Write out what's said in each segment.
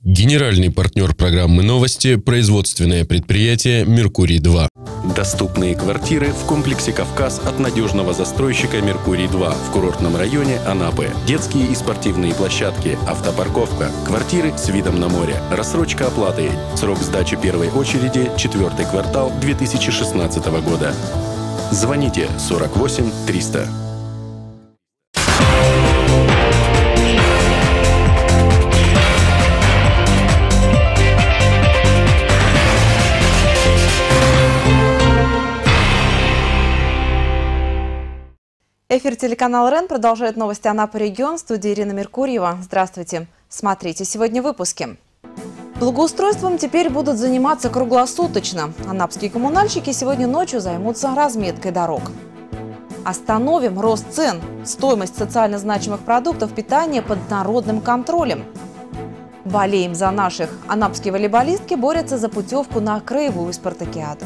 Генеральный партнер программы «Новости» – производственное предприятие «Меркурий-2». Доступные квартиры в комплексе «Кавказ» от надежного застройщика «Меркурий-2» в курортном районе Анапы. Детские и спортивные площадки, автопарковка, квартиры с видом на море, рассрочка оплаты. Срок сдачи первой очереди – 4-й квартал 2016 года. Звоните 48 300. Эфир телеканала РЕН продолжает новости Анапы регион. В студии Ирина Меркурьева. Здравствуйте. Смотрите сегодня в выпуске. Благоустройством теперь будут заниматься круглосуточно. Анапские коммунальщики сегодня ночью займутся разметкой дорог. Остановим рост цен. Стоимость социально значимых продуктов питания под народным контролем. Болеем за наших. Анапские волейболистки борются за путевку на краевую спартакиаду.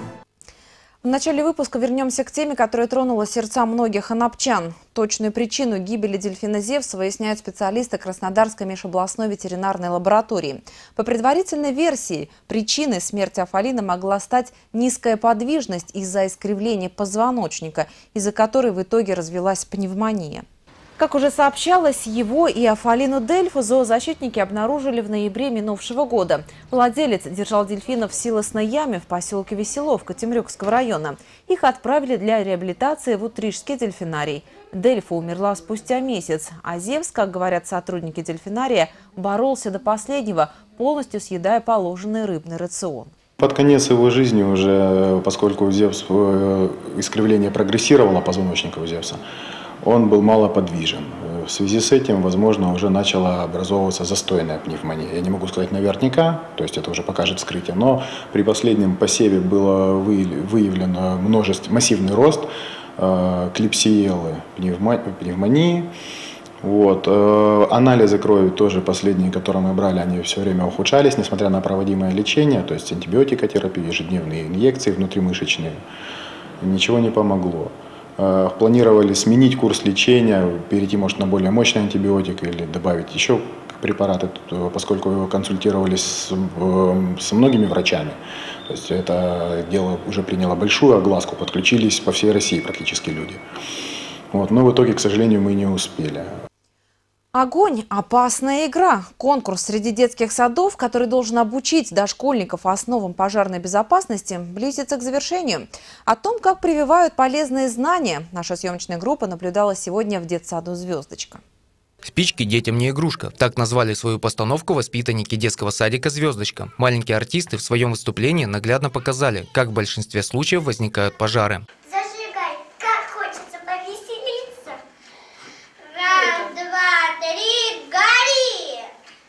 В начале выпуска вернемся к теме, которая тронула сердца многих анапчан. Точную причину гибели дельфина Зевса выясняют специалисты Краснодарской межобластной ветеринарной лаборатории. По предварительной версии, причиной смерти Афалины могла стать низкая подвижность из-за искривления позвоночника, из-за которой в итоге развилась пневмония. Как уже сообщалось, его и Афалину Дельфу зоозащитники обнаружили в ноябре минувшего года. Владелец держал дельфинов в силосной яме в поселке Веселовка Темрюкского района. Их отправили для реабилитации в Утрижский дельфинарий. Дельфа умерла спустя месяц, а Зевс, как говорят сотрудники дельфинария, боролся до последнего, полностью съедая положенный рыбный рацион. Под конец его жизни уже, поскольку у Зевса искривление прогрессировало позвоночника у Зевса, он был малоподвижен. В связи с этим, возможно, уже начала образовываться застойная пневмония. Я не могу сказать наверняка, то есть это уже покажет вскрытие, но при последнем посеве было выявлено массивный рост клепсиелы пневмонии. Анализы крови тоже последние, которые мы брали, они все время ухудшались, несмотря на проводимое лечение, то есть антибиотикотерапия, ежедневные инъекции внутримышечные. Ничего не помогло. Планировали сменить курс лечения, перейти, может, на более мощный антибиотик или добавить еще препараты, поскольку консультировались с многими врачами. То есть это дело уже приняло большую огласку, подключились по всей России практически люди. Но в итоге, к сожалению, мы не успели. Огонь – опасная игра. Конкурс среди детских садов, который должен обучить дошкольников основам пожарной безопасности, близится к завершению. О том, как прививают полезные знания, наша съемочная группа наблюдала сегодня в детсаду «Звездочка». Спички детям не игрушка. Так назвали свою постановку воспитанники детского садика «Звездочка». Маленькие артисты в своем выступлении наглядно показали, как в большинстве случаев возникают пожары. Зажигай, как хочется повеселиться. Раз, два, три, гори!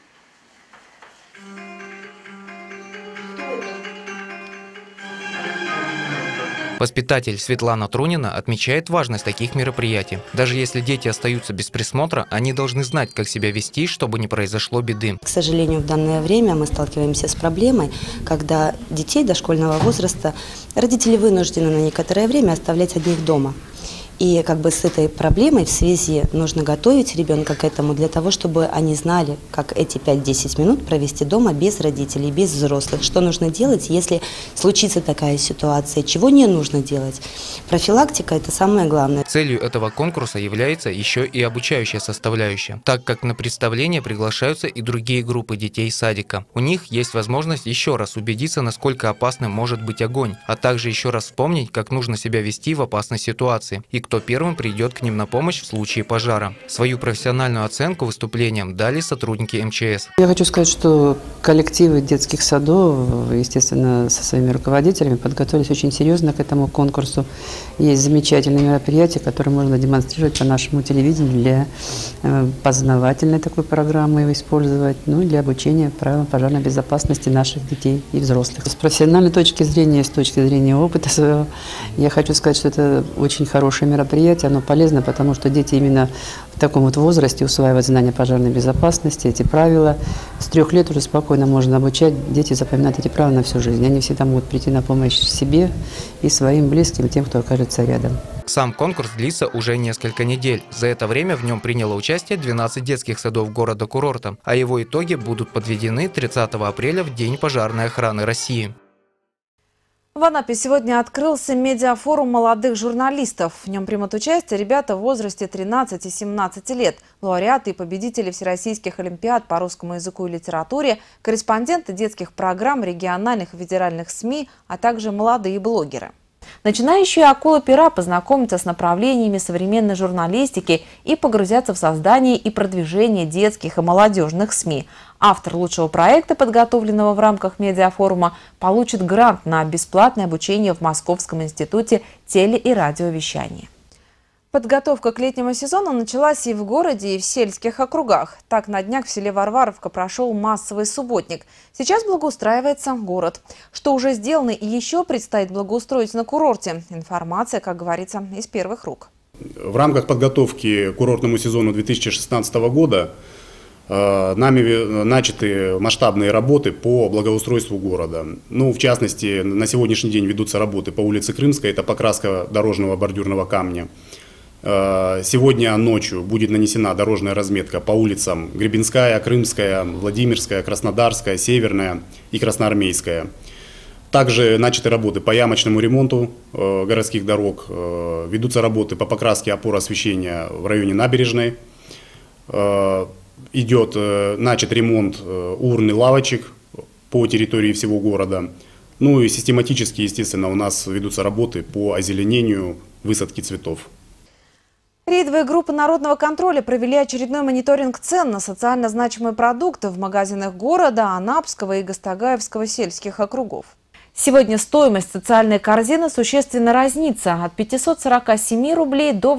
Воспитатель Светлана Трунина отмечает важность таких мероприятий. Даже если дети остаются без присмотра, они должны знать, как себя вести, чтобы не произошло беды. К сожалению, в данное время мы сталкиваемся с проблемой, когда детей дошкольного возраста родители вынуждены на некоторое время оставлять одних дома. И с этой проблемой в связи нужно готовить ребенка к этому для того, чтобы они знали, как эти 5-10 минут провести дома без родителей, без взрослых. Что нужно делать, если случится такая ситуация, чего не нужно делать. Профилактика – это самое главное. Целью этого конкурса является еще и обучающая составляющая, так как на представление приглашаются и другие группы детей садика. У них есть возможность еще раз убедиться, насколько опасным может быть огонь, а также еще раз вспомнить, как нужно себя вести в опасной ситуации и кто первым придет к ним на помощь в случае пожара. Свою профессиональную оценку выступлениям дали сотрудники МЧС. Я хочу сказать, что коллективы детских садов, естественно, со своими руководителями подготовились очень серьезно к этому конкурсу. Есть замечательные мероприятия, которые можно демонстрировать по нашему телевидению для познавательной такой программы использовать, для обучения правилам пожарной безопасности наших детей и взрослых. С профессиональной точки зрения, с точки зрения опыта своего, я хочу сказать, что это очень хорошее мероприятие. мероприятие, оно полезно, потому что дети именно в таком вот возрасте усваивают знания пожарной безопасности, эти правила. С 3 лет уже спокойно можно обучать, дети запоминать эти правила на всю жизнь. Они всегда могут прийти на помощь себе и своим близким, тем, кто окажется рядом. Сам конкурс длится уже несколько недель. За это время в нем приняло участие 12 детских садов города-курорта, а его итоги будут подведены 30 апреля в День пожарной охраны России. В Анапе сегодня открылся медиафорум молодых журналистов. В нем примут участие ребята в возрасте 13 и 17 лет, лауреаты и победители всероссийских олимпиад по русскому языку и литературе, корреспонденты детских программ, региональных и федеральных СМИ, а также молодые блогеры. Начинающие акулы-пера познакомятся с направлениями современной журналистики и погрузятся в создание и продвижение детских и молодежных СМИ. Автор лучшего проекта, подготовленного в рамках медиафорума, получит грант на бесплатное обучение в Московском институте теле- и радиовещания. Подготовка к летнему сезону началась и в городе, и в сельских округах. Так, на днях в селе Варваровка прошел массовый субботник. Сейчас благоустраивается город. Что уже сделано и еще предстоит благоустроить на курорте. Информация, как говорится, из первых рук. В рамках подготовки к курортному сезону 2016 года нами начаты масштабные работы по благоустройству города. В частности, на сегодняшний день ведутся работы по улице Крымской, это покраска дорожного бордюрного камня. Сегодня ночью будет нанесена дорожная разметка по улицам Гребенская, Крымская, Владимирская, Краснодарская, Северная и Красноармейская. Также начаты работы по ямочному ремонту городских дорог, ведутся работы по покраске опор освещения в районе Набережной, начат ремонт урн и лавочек по территории всего города. И систематически, естественно, у нас ведутся работы по озеленению, высадке цветов. Рейдовые группы народного контроля провели очередной мониторинг цен на социально значимые продукты в магазинах города, Анапского и Гастагаевского сельских округов. Сегодня стоимость социальной корзины существенно разнится от 547 рублей до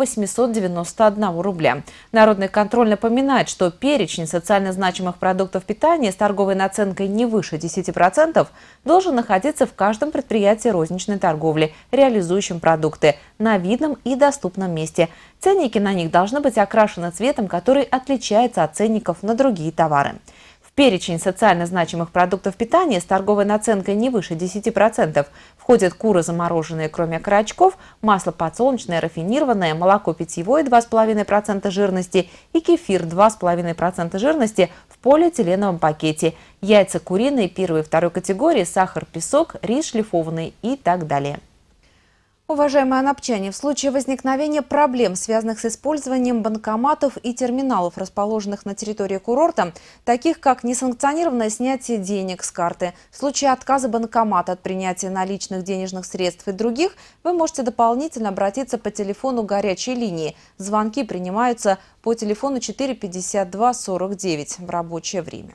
891 рубля. Народный контроль напоминает, что перечень социально значимых продуктов питания с торговой наценкой не выше 10% должен находиться в каждом предприятии розничной торговли, реализующем продукты, на видном и доступном месте. Ценники на них должны быть окрашены цветом, который отличается от ценников на другие товары. В перечень социально значимых продуктов питания с торговой наценкой не выше 10% входят куры замороженные, кроме окорочков, масло подсолнечное рафинированное, молоко питьевое 2,5% жирности и кефир 2,5% жирности в полиэтиленовом пакете, яйца куриные первой и второй категории, сахар, песок, рис шлифованный и так далее. Уважаемые анапчане, в случае возникновения проблем, связанных с использованием банкоматов и терминалов, расположенных на территории курорта, таких как несанкционированное снятие денег с карты, в случае отказа банкомата от принятия наличных денежных средств и других, вы можете дополнительно обратиться по телефону горячей линии. Звонки принимаются по телефону 452 49 в рабочее время.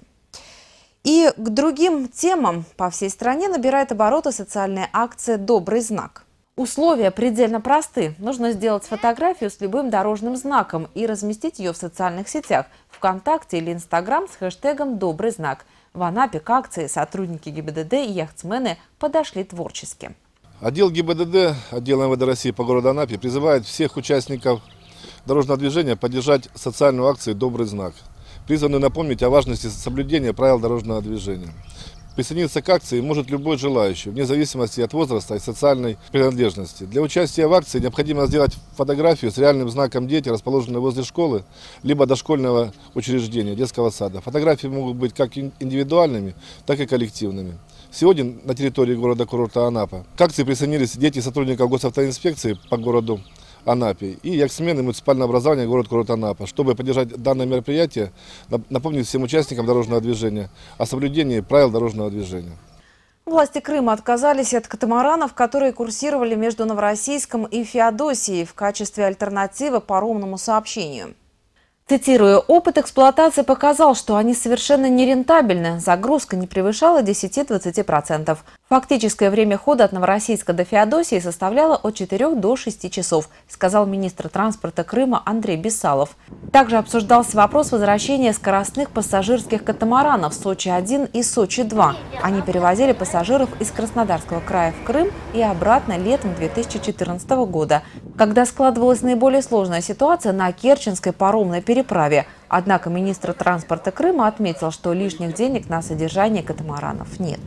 И к другим темам по всей стране набирает обороты социальная акция «Добрый знак». Условия предельно просты. Нужно сделать фотографию с любым дорожным знаком и разместить ее в социальных сетях, ВКонтакте или Инстаграм с хэштегом «Добрый знак». В Анапе к акции сотрудники ГИБДД и яхтсмены подошли творчески. Отдел ГИБДД, отдел МВД России по городу Анапе призывает всех участников дорожного движения поддержать социальную акцию «Добрый знак», призванную напомнить о важности соблюдения правил дорожного движения. Присоединиться к акции может любой желающий, вне зависимости от возраста и социальной принадлежности. Для участия в акции необходимо сделать фотографию с реальным знаком «Дети», расположенной возле школы, либо дошкольного учреждения, детского сада. Фотографии могут быть как индивидуальными, так и коллективными. Сегодня на территории города-курорта Анапа к акции присоединились дети сотрудников госавтоинспекции по городу Анапе и яхтсмены муниципального образования город-курорт Анапа. Чтобы поддержать данное мероприятие, напомнить всем участникам дорожного движения о соблюдении правил дорожного движения. Власти Крыма отказались от катамаранов, которые курсировали между Новороссийском и Феодосией в качестве альтернативы паромному сообщению. Цитирую, опыт эксплуатации показал, что они совершенно нерентабельны. Загрузка не превышала 10-20%. Фактическое время хода от Новороссийска до Феодосии составляло от 4 до 6 часов, сказал министр транспорта Крыма Андрей Бесалов. Также обсуждался вопрос возвращения скоростных пассажирских катамаранов «Сочи-1» и «Сочи-2». Они перевозили пассажиров из Краснодарского края в Крым и обратно летом 2014 года, когда складывалась наиболее сложная ситуация на Керченской паромной переправе. Однако министр транспорта Крыма отметил, что лишних денег на содержание катамаранов нет.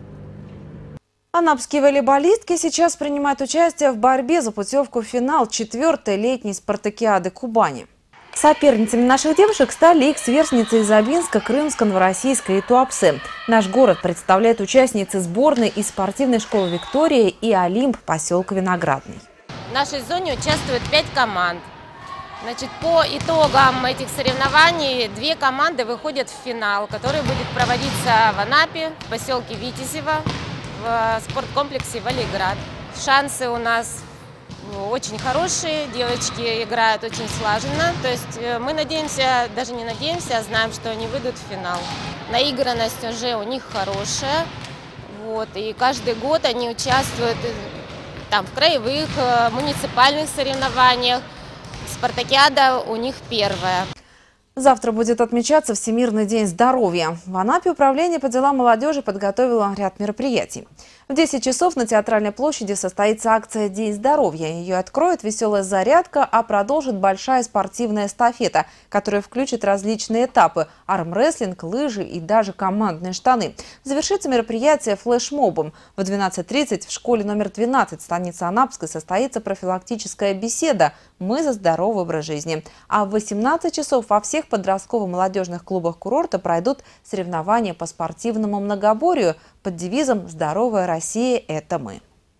Анапские волейболистки сейчас принимают участие в борьбе за путевку в финал 4-й летней спартакиады Кубани. Соперницами наших девушек стали их сверстницы из Абинска, Крымска, Новороссийска и Туапсе. Наш город представляет участницы сборной из спортивной школы «Виктория» и «Олимп» поселка Виноградный. В нашей зоне участвует 5 команд. Значит, по итогам этих соревнований 2 команды выходят в финал, который будет проводиться в Анапе, в поселке Витязево, в спорткомплексе «Волейград». Шансы у нас очень хорошие, девочки играют очень слаженно. То есть мы надеемся, даже не надеемся, а знаем, что они выйдут в финал. Наигранность уже у них хорошая. Вот, и каждый год они участвуют там, в краевых, муниципальных соревнованиях. Спартакиада у них первая. Завтра будет отмечаться Всемирный день здоровья. В Анапе управление по делам молодежи подготовило ряд мероприятий. В 10 часов на Театральной площади состоится акция «День здоровья». Ее откроет веселая зарядка, а продолжит большая спортивная эстафета, которая включит различные этапы – армрестлинг, лыжи и даже командные штаны. Завершится мероприятие флешмобом. В 12:30 в школе номер 12 станицы Анапской состоится профилактическая беседа «Мы за здоровый образ жизни». А в 18 часов во всех подростково-молодежных клубах курорта пройдут соревнования по спортивному многоборью под девизом «Здоровая Россия – это мы».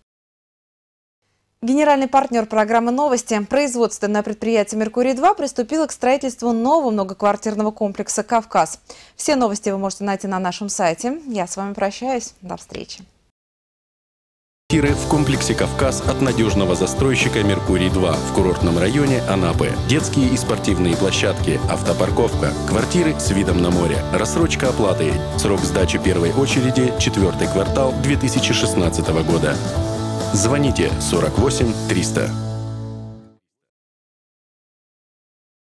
Генеральный партнер программы «Новости», производственное предприятие «Меркурий-2» приступило к строительству нового многоквартирного комплекса «Кавказ». Все новости вы можете найти на нашем сайте. Я с вами прощаюсь. До встречи. В комплексе «Кавказ» от надежного застройщика «Меркурий-2» в курортном районе Анапы. Детские и спортивные площадки, автопарковка, квартиры с видом на море, рассрочка оплаты. Срок сдачи первой очереди – 4-й квартал 2016 года. Звоните 48 300.